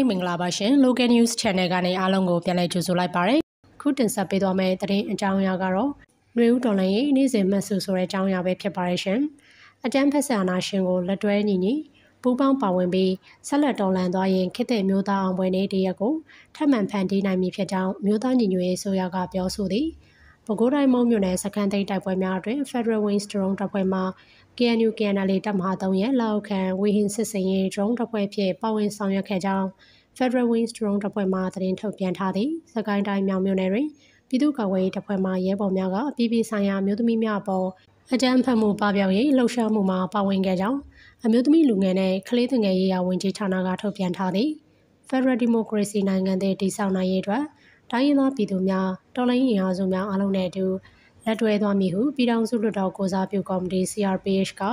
မင်္ဂလာပါရှင် Local News Channel ကနေအားလုံးကိုပြန်လည်ကြိုဆိုလိုက်ပါရစေ။ခုတင်ဆက်ပေးသွားမယ့်သတင်းအကြောင်းအရာကတော့နွေဦးတော်လှန်ရေးနေ့စဉ်မှတ်စုဆိုတဲ့အကြောင်းအရာပဲဖြစ်ပါရရှင်။အကြမ်းဖက်ဆန္ဒရှင်ကိုလက်တွဲညီပူးပေါင်းပါဝင်ပြီးဆက်လက်တော်လှန်သွားရင်ခေတ်သစ်မျိုးသားအောင်ပွဲနေ့တရက်ကိုထပ်မံဖန်တီးနိုင်မည်ဖြစ်ကြောင်းမျိုးသားညီညွတ်ရေးဆိုရကပြောဆိုသည်။ပဲခူးတိုင်းမုံမြို့နယ်စခန်းသိမ်းတိုက်ပွဲများအတွင်း Federal Wings Drone တပ်ဖွဲ့မှ KNU KNLA တပ်မဟာ3ရဲ့လက်အောက်ခံဝေဟင်စစ်စင်ရေး drone တပ်ဖွဲ့ဖြင့်ပါဝင်ဆောင်ရွက်ခဲ့ကြောင်း Federal Wings Drone တပ်ဖွဲ့မှသတင်းထုတ်ပြန်ထားသည်။စကိုင်းတိုင်းမြောင်မြို့နယ်တွင်ပြည်သူ့ကာကွယ်ရေးတပ်ဖွဲ့မှရဲဘော်များကအပြည်ပြည်ဆိုင်ရာမျိုးသမီးများအပေါ်အကြမ်းဖက်မှုပပျောက်ရေးလှုပ်ရှားမှုမှာပါဝင်ခဲ့ကြောင်းအမျိုးသမီးလူငယ်နဲ့ကလေးသူငယ်ရေးရာဝန်ကြီးဌာနကထုတ်ပြန်ထားသည်။ Federal Democracy နိုင်ငံတည်ဆောက်နိုင်ရေးအတွက်တိုင်းရင်းသားပြည်သူများတော်လှန်ရေးအင်အားစုများအားလုံးနဲ့အတူလက်တွဲသွားမည်ဟုပြည်ထောင်စုလွှတ်တော်ကိုစားပြုကော်မတီ CRPH က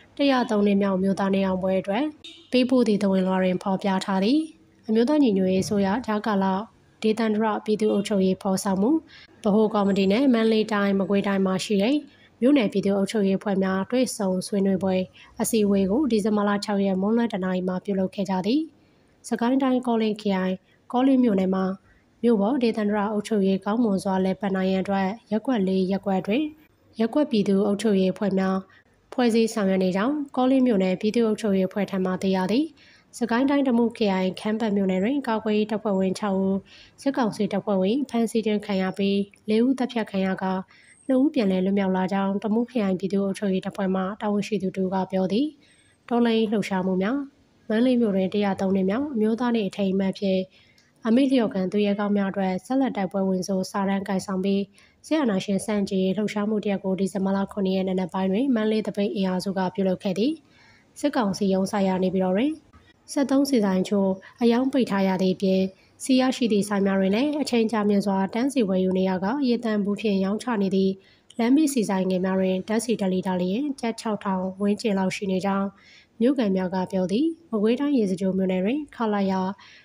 103နှစ်မြောက်မျိုးသားနေအောင်ပွဲအတွက်ပေးပို့သည့်သဝင်လွှာတွင်ဖော်ပြထားသည်။အမျိုးသားညီညွတ်ရေးဆိုရဂျာကာလာဒေသန္တရပြည်သူ့အုပ်ချုပ်ရေးဖော်ဆောင်မှုဗဟိုကော်မတီနဲ့မန္တလေးတိုင်းမကွေးတိုင်းမှာရှိတဲ့မြို့နယ်ပြည်သူ့အုပ်ချုပ်ရေးအဖွဲ့များတွဲဆုံဆွေးနွေးပွဲအစည်းအဝေးကိုဒီဇင်ဘာလ6ရက်မွန်းလွဲတနာရီမှာပြုလုပ်ခဲ့ကြသည်။စကိုင်းတိုင်းကောလင်းခရိုင်ကောလင်းမြို့နယ်မှာမြို့ပေါ်ဒေသန္တရအုပ်ချုပ်ရေးကောင်းမွန်စွာလဲပတ်နိုင်ရန်အတွက်ရက်ကွက်၄ရက်ကွက်တွင်ရက်ကွက်ပြည်သူ့အုပ်ချုပ်ရေးအဖွဲ့များဖွဲ့စည်းဆောင်ရွက်နေကြောင်းကောလင်းမြို့နယ်ပြည်သူ့အုပ်ချုပ်ရေးအဖွဲ့ထံမှသိရသည်။စကိုင်းတိုင်းတမုခရိုင်ခမ်းပတ်မြို့နယ်တွင်ကာကွယ်ရေးတပ်ဖွဲ့ဝင်6ဦးစစ်ကောင်စီတပ်ဖွဲ့ဝင်ဖမ်းဆီးခြင်းခံရပြီး4ဦးတပ်ဖြတ်ခံရက2ဦးပြန်လည်လွတ်မြောက်လာကြောင်းတမုခရိုင်ပြည်သူ့အုပ်ချုပ်ရေးတပ်ဖွဲ့မှတာဝန်ရှိသူတို့ကပြောသည်။တော်လှန်ရေးလှုပ်ရှားမှုများမန္တလေးမြို့တွင်103နှစ်မြောက်အမျိုးသားနေ့အထိမ်းအမှတ်ဖြင့်အမိလျော်ကန်သူရဲကောင်းများအတွက်ဆက်လက်တိုက်ပွဲဝင်ဆိုစာတန်းကိုင်ဆောင်ပြီးဆရာနာရှင်စန့်ကျင်လှုပ်ရှားမှုတရက်ကိုဒီဇင်ဘာလ9ရက်နေ့နက်ပိုင်းတွင်မန္တလေးတပိတ်အင်အားစုကပြုလုပ်ခဲ့သည်။စစ်ကောင်စီရုံးဆိုင်ရာနေပြည်တော်တွင်73စီဆိုင်ချို့အယောင်ပိတ်ထားရသည့်ပြင်စီရရှိသည့်ဆိုင်များတွင်လည်းအချိန်ကြာမြင့်စွာတန်းစီဝယ်ယူနေရကရေတံဘူးဖြင့်ရောင်းချနေသည့်လမ်းမစီဆိုင်ငယ်များတွင်ဓာတ်စီတလီတာလျင်ကျပ်6000ဝန်းကျင်လောက်ရှိနေကြောင်းမြို့ကန်များကပြောသည်။မကွေးတိုင်းရေစကြိုမြို့နယ်တွင်ခလာရ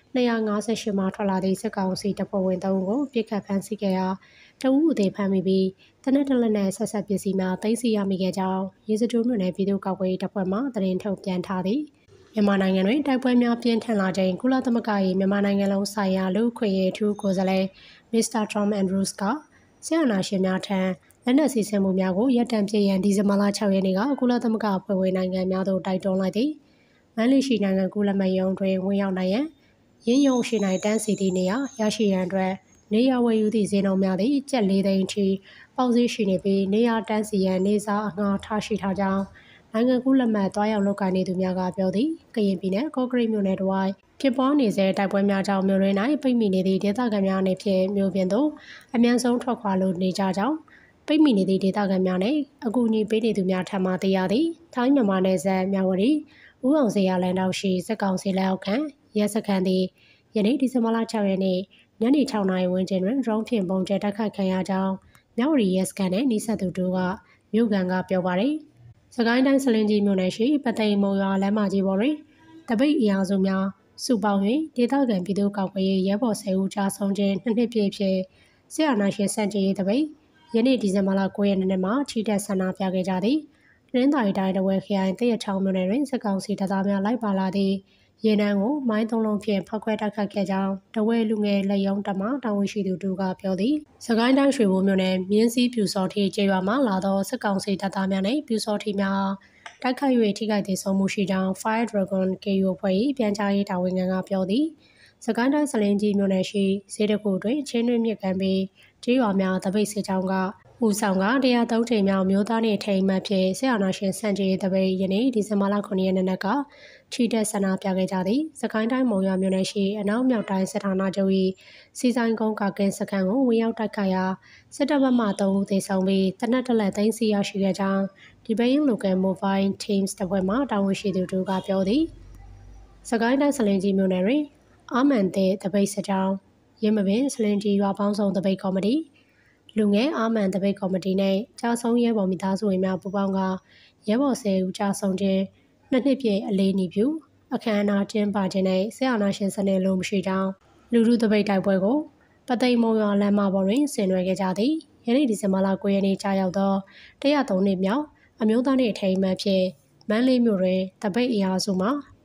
258မှာထွက်လာသည့်စစ်ကောင်စီတပ်ဖွဲ့ဝင်3ဦးကိုပြစ်ခတ်ဖမ်းဆီးခဲ့ရာတဦးအသေးဖမ်းမိပြီးတနက်တလက်နဲ့ဆက်ဆက်ပစ္စည်းများသိမ်းဆည်းရမိခဲ့ကြောင်းရေစကြိုမြို့နယ်ပြည်သူ့ကာကွယ်ရေးတပ်ဖွဲ့မှသတင်းထုတ်ပြန်ထားသည်။မြန်မာနိုင်ငံတွင်တိုက်ပွဲများပြင်းထန်လာချိန်ကုလသမဂ္ဂ၏မြန်မာနိုင်ငံလုံးဆိုင်ရာလူ့အခွင့်အရေးထူးကိုယ်စားလှယ်မစ္စတာထရမ်အန်ဒရူးစ်ကဆရာနာရှင်များထံလက်နက်စီးဆင်းမှုများကိုရပ်တန့်ပြရန်ဒီဇင်ဘာလ6ရက်နေ့ကကုလသမဂ္ဂအဖွဲ့ဝင်နိုင်ငံများသို့တိုက်တွန်းလိုက်သည်။မန္တလေးရှိနိုင်ငံကုလသမဂ္ဂရုံးတွင်ဝင်ရောက်နိုင်ရန်ရင်းယုံရှိနိုင်တန်းစီသည့်နေရာရရှိရန်အတွက်နေရာဝယ်ယူသည့်ဈေးနှုန်းများသည့်ကျပ်4သိန်းအထိပေါက်ဈေးရှိနေပြီးနေရာတန်းစီရန်နေစာအငှားထားရှိထားကြောင်းနိုင်ငံကူးလက်မှတ်တွားရောက်လုပ်ကိုင်နေသူများကပြောသည်ကရင်ပြည်နယ်ကော့ကရိတ်မြို့နယ်တွင်ဖြစ်ပွားနေစေတိုက်ပွဲများကြောင့်မြို့ရင်း၌ပိတ်မိနေသည့်ဒေသခံများအနေဖြင့်မြို့ပြင်သို့အမြန်ဆုံးထွက်ခွာလိုနေကြကြောင်းပိတ်မိနေသည့်ဒေသခံများနဲ့အကူအညီပေးနေသူများထံမှသိရသည်ထိုင်းမြန်မာနယ်စပ်မြဝတီဦးအောင်စရာလန်တောက်ရှိစစ်ကောင်စီလက်အောက်ခံရဲစခန်းသည်ယနေ့ဒီဇင်ဘာလ6ရက်နေ့ညနေ6နာရီဝန်းကျင်တွင် drone ဖြင့်ပုံကျဲတိုက်ခိုက်ခံရကြောင်းမြဝတီရဲစခန်းနှင့်နှိစက်သူတို့ကမြို့ကန်ကပြောပါရယ်စကိုင်းတိုင်းစလင်းကြီးမြို့နယ်ရှိပသိမ်မုံရွာလမ်းမကြီးပေါ်တွင်တပိတ်အင်အားစုများစုပေါင်း၍ဒေသခံပြည်သူ့ကာကွယ်ရေးရဲဘော်10ဦးကြာဆုံးခြင်း2နှစ်ပြည့်ဖြစ်ဆရာနာရှင်စန့်ကျင်ရေးတပိတ်ယနေ့ဒီဇင်ဘာလ9ရက်နေ့မှာချီတက်ဆန္ဒပြခဲ့ကြသည်။ရင်းသာရီတိုင်းတဝဲခရိုင်တရချောင်းမြို့နယ်တွင်စစ်ကောင်စီတပ်သားများလိုက်ပါလာသည့်ရေနံကိုမိုင်း3လုံးဖြင့်ဖောက်ခွဲတိုက်ခတ်ခဲ့ကြောင်းတဝဲလူငယ်လက်ယုံတပ်မှတာဝန်ရှိသူတို့ကပြောသည်။စကိုင်းတိုင်းရွှေဘိုမြို့နယ်မြင်းစည်းပြူစောထီကျေးရွာမှလာသောစစ်ကောင်စီတပ်သားများနှင့်ပြူစောထီများတိုက်ခိုက်၍ထိခိုက်ဒေဆုံးမှုရှိကြောင်း Fire Dragon KU အဖွဲ့၏ပြန်ကြားရေးတာဝန်ခံကပြောသည်။စကိုင်းတိုင်းစလင်းကြီးမြို့နယ်ရှိဈေးတစ်ခုတွင်ချင်းတွင်းမြစ်ကန်ပြီးကျေးရွာများတပိတ်စစ်ကြောင်းကဦးဆောင်က103ချိန်မြောက်မျိုးသားနေ့ထိမ်းမှတ်ဖြင့်ဆရာနာရှင်စန့်ကျင်ရေးတပိတ်ယနေ့ဒီဇင်ဘာလ9ရက်နေ့ကချီတက်ဆန္ဒပြခဲ့ကြသည်။စကိုင်းတိုင်းမုံရွာမြို့နယ်ရှိအနောက်မြောက်တိုင်းစစ်ဌာနချုပ်၏စီဆိုင်ကုန်းကကင်းစခန်းကိုဝင်ရောက်တိုက်ခိုက်ရာစစ်တပ်ဘက်မှ3ဦးသေဆုံးပြီးတနက်တလက်သိမ်းဆီးရရှိခဲ့ကြောင်းဒီပိန်းလိုကယ်မိုဘိုင်း Teams တပ်ဖွဲ့မှတာဝန်ရှိသူတို့ကပြောသည်။စကိုင်းတိုင်းစလင်းကြီးမြို့နယ်တွင်အာမန်တဲ့တပိတ်စစ်ကြောင်းရင်းမပင်စလင်းကြီးရွာပေါင်းစုံတပိတ်ကော်မတီလူငယ်အာမန်တပိတ်ကော်မတီနဲ့ကြာဆုံးရဲဘော်မိသားစုဝင်များပူးပေါင်းကရဲဘော်10ဦးကြာဆုံးခြင်း2နှစ်ပြည့်အလေးနီပြုအခမ်းအနားကျင်းပခြင်းနဲ့ဆရာနာရှင်စနစ်လုံးမရှိကြောင်းလူထုတပိတ်တိုက်ပွဲကိုပသိမ်မုံရွာလမ်းမပေါ်တွင်ဆင်နွှဲခဲ့ကြသည်ယနေ့ဒီဇင်ဘာလ9ရက်နေ့ကြာရောက်သော103နှစ်မြောက်အမျိုးသားနေ့အထိမ်းအမှတ်ဖြင့်မန္တလေးမြို့တွင်တပိတ်အင်အားစုမှ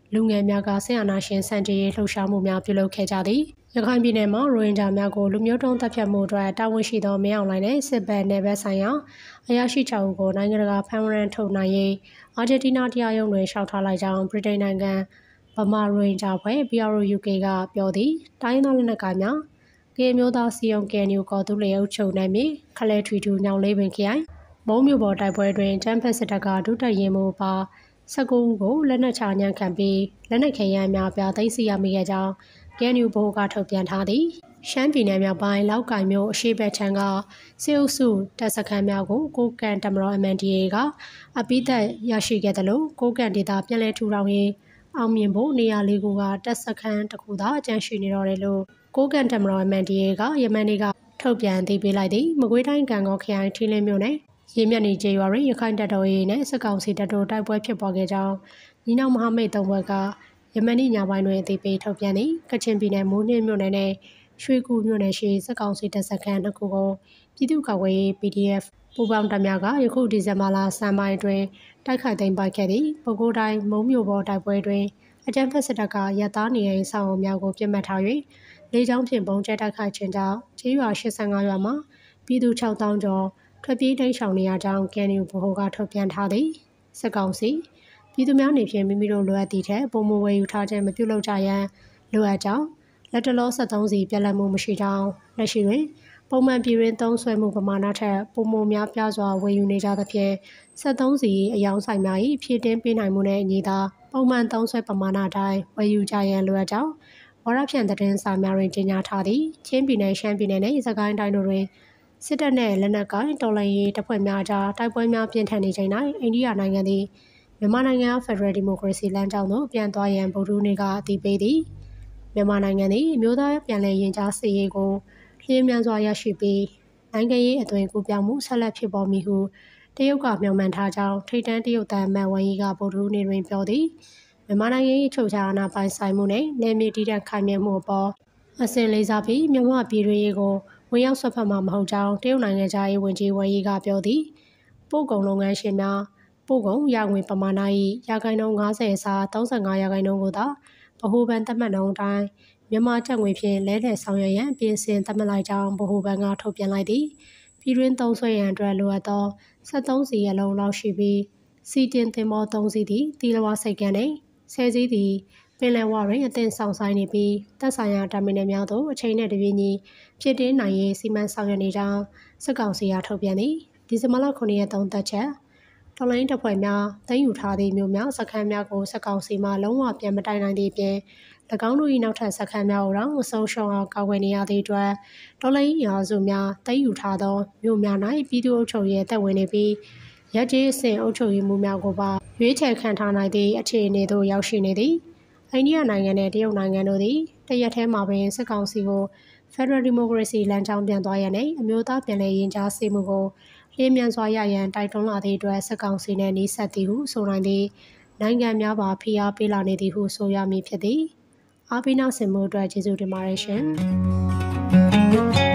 လူငယ်များကဆေးအာဏာရှင်စံကြေးရေးလှုပ်ရှားမှုများပြုလုပ်ခဲ့ကြသည်ရခိုင်ပြည်နယ်မှာရိုဟင်ဂျာများကိုလူမျိုးတုံးတပ်ဖြတ်မှုအတွက်တာဝန်ရှိသောမင်းအောင်လှိုင်နဲ့စစ်ဘက်နယ်ဘက်ဆိုင်ရာအရာရှိ6ဦးကိုနိုင်ငံတကာဖမ်းဝရမ်းထုတ်နိုင်ရေးအာဂျင်တီးနားတရားရုံးတွင်လျှောက်ထားလိုက်ကြောင်းဗြိတိန်နိုင်ငံဗမာရိုဟင်ဂျာဖွဲ့ PRO-UK ကပြောသည်တိုင်းသားလက်နက်ကိုင်များကေမျိုးသားစီယုံကေနူကော်တူလျုပ်ချုပ်နိုင်မြေခလဲထွီထူညောင်လေးပင်ခရိုင်မုံမြို့ပေါ်တိုက်ပွဲတွင်ကျန်းဖက်စစ်တပ်ကဒုတပ်ရင်မှုပါ19ဦးကိုလက်နက်ချညံ့ခံပြီးလက်နက်ခဲယမ်းများပြသိမ်းဆည်းရမိခဲ့ကြောင်းကေနူဘိုကထုတ်ပြန်ထားသည်ရှမ်းပြည်နယ်မြောက်ပိုင်းလောက်ကိုင်မြို့အရှေ့ဘက်ခြမ်းကစေအုပ်စုတပ်စခန်းများကိုကိုကန်တမတော် MNDAA ကအပိသက်ရရှိခဲ့သလိုကိုကန်ဒေသပြည်လဲထူထောင်ရေးအောင်မြင်ဖို့နေရာလေးခုကတပ်စခန်းတစ်ခုသာအကျန်းရှိနေတော့တယ်လို့ကိုကန်တမတော် MNDAA ကယမန်နေ့ကထုတ်ပြန်သိပေးလိုက်သည်မကွေးတိုင်းကံကောခရိုင်ထီလင်းမြို့နယ်ရေမြတ်နေကျေးရွာတွင်ရခိုင်တပ်တော်ရေးနဲ့စစ်ကောင်စီတပ်တို့တိုက်ပွဲဖြစ်ပွားခဲ့ကြောင်းညီနောင်မဟာမိတ်သုံးဘက်ကယမန်နေ့ညပိုင်းတွင်သိပေးထုတ်ပြန်သည်ကချင်ပြည်နယ်မိုးနှင်းမြို့နယ်နဲ့ရွှေကူမြို့နယ်ရှိစစ်ကောင်စီတပ်စခန်းတစ်ခုကိုပြည်သူ့ကာကွယ်ရေး PDF ပူးပေါင်းတပ်များကယခုဒီဇင်ဘာလဆန်းပိုင်းတွင်တိုက်ခိုက်သိမ်းပိုက်ခဲ့သည်ပဲခူးတိုင်းမုံမြို့ပေါ်တိုက်ပွဲတွင်အကြမ်းဖက်စစ်တပ်ကရပ်သားနေအိမ်ဆောင်အုံများကိုပြစ်မှတ်ထား၍လေကြောင်းဖြင့်ပုံကျဲတိုက်ခိုက်ခြင်းကြောင့်ကျေးရွာ85ရွာမှာပြည်သူ6000ကျော်ထွက်ပြေးတိမ်းရှောင်နေရကြောင်းကန်ယူဘိုကထုတ်ပြန်ထားသည်စစ်ကောင်စီပြည်သူများနေဖြင့်မိမိတို့လိုအပ်သည့်ထက်ပုံမဝယ်ယူထားခြင်းမပြုလုပ်ကြရန်လိုအပ်ကြောင်းလက်တလော73စီပြက်လက်မှုမရှိကြောင်းလက်ရှိတွင်ပုံမှန်ပြည်တွင်သုံးစွဲမှုပမာဏထက်ပုံမများပြားစွာဝယ်ယူနေကြသဖြင့်73စီအယောင်ဆိုင်များ၏ဖြည့်တင်းပေးနိုင်မှုနှင့်အညီသာပုံမှန်သုံးစွဲပမာဏအတိုင်းဝယ်ယူကြရန်လိုအပ်ကြောင်းဝရဖြန့်သတင်းစာများတွင်ကြေညာထားသည်ချင်းပြည်နယ်ရှမ်းပြည်နယ်နှင့်စကိုင်းတိုင်းတို့တွင်စစ်တပ်နှင့်လက်နက်ကိုင်တော်လှန်ရေးတပ်ဖွဲ့များကြားတိုက်ပွဲများပြင်းထန်နေချိန်၌အိန္ဒိယနိုင်ငံသည်မြန်မာနိုင်ငံဖက်ဒရယ်ဒီမိုကရေစီလမ်းကြောင်းသို့ပြန်သွားရန်ဗုဒ္ဓနေ့ကအတည်ပြုသည်မြန်မာနိုင်ငံသည်အမျိုးသားပြန်လည်ရင်ကြားစစ်ရေးကိုလျင်မြန်စွာရရှိပြီးနိုင်ငံရေးအသွင်ကူးပြောင်းမှုဆက်လက်ဖြစ်ပေါ်မည်ဟုတရုတ်ကမျှော်မှန်းထားကြောင်းထိပ်တန်းတရုတ်သမ္မတဝန်ကြီးကဗုဒ္ဓနေ့တွင်ပြောသည်မြန်မာနိုင်ငံ၏ချုပ်ခြားအာဏာပိုင်ဆိုင်မှုနှင့်နယ်မြေတည်တံ့ခိုင်မြဲမှုအပေါ်အစဉ်လေးစားပြီးမြန်မာပြည်တွင်းရေးကိုဝင်ရောက်ဆွတ်ဖက်မှာမဟုတ်ကြောင်းတရုတ်နိုင်ငံသားရေးဝန်ကြီးဝမ်ယီကပြောသည်ပို့ကုန်လုပ်ငန်းရှင်များပို့ကုန်ရငွေပမာဏ၏ရာခိုင်နှုန်း50အစား35ရာခိုင်နှုန်းကိုသာဗဟိုဘဏ်သတ်မှတ်နှုန်းအတိုင်းမြန်မာကျပ်ငွေဖြင့်လဲလှယ်ဆောင်ရွက်ရန်ပြင်ဆင်သတ်မှတ်လိုက်ကြောင်းဗဟိုဘဏ်ကထုတ်ပြန်လိုက်သည်ပြည်တွင်းသုံးစွဲရန်အတွက်လိုအပ်သော73စီအလုံးလောက်ရှိပြီးစီတင်သင်္ဘော3စီးသည်တီလဝါစိတ်ကမ်းနှင့်10စီးသည်ပင်လယ်ဝတွင်အသင့်ဆောင်ဆိုင်နေပြီးတပ်ဆိုင်ရာတာမီနယ်များသို့အချိန်နဲ့တပြေးညီဖြစ်တင်းနိုင်ရေးစီမံဆောင်ရွက်နေကြောင်းစစ်ကောင်စီအားထုတ်ပြန်သည်ဒီဇင်ဘာလ9ရက်3သက်ချက်တော်လိုင်းတပ်ဖွဲ့များသိမ်းယူထားသည့်မြို့များစခန်းများကိုစစ်ကောင်စီမှလုံးဝပြန်မတိုင်နိုင်သည့်အပြင်၎င်းတို့၏နောက်ထပ်စခန်းများကိုတော့မဆုံးရှုံးအောင်ကာကွယ်နေရသည့်အတွက်တော်လိုင်းရာစုများသိမ်းယူထားသောမြို့များ၌ပြည်သူ့အုပ်ချုပ်ရေးတပ်ဝင်နေပြီးရပ်ကျေးအဆင့်အုပ်ချုပ်ရေးမှူးများကိုပါရွေးချယ်ခံထားနိုင်သည့်အခြေအနေသို့ရောက်ရှိနေသည်အိန္ဒိယနိုင်ငံနဲ့တရုတ်နိုင်ငံတို့သည်တရက်ထဲမှာပင်စစ်ကောင်စီကိုဖက်ဒရယ်ဒီမိုကရေစီလမ်းကြောင်းပြန်သွားရန်နဲ့အမျိုးသားပြန်လည်ရင်ကြားစေမှုကိုလျင်မြန်စွာရရန်တိုက်တွန်းလာသည့်အတွက်စစ်ကောင်စီနှင့်နှီးစပ်သည်ဟုဆိုနိုင်သည့်နိုင်ငံများပါဖိအားပေးလာနေသည်ဟုဆိုရမည်ဖြစ်သည်အားပေးနာဆင်မှုအတွက်ကျေးဇူးတင်ပါတယ်ရှင်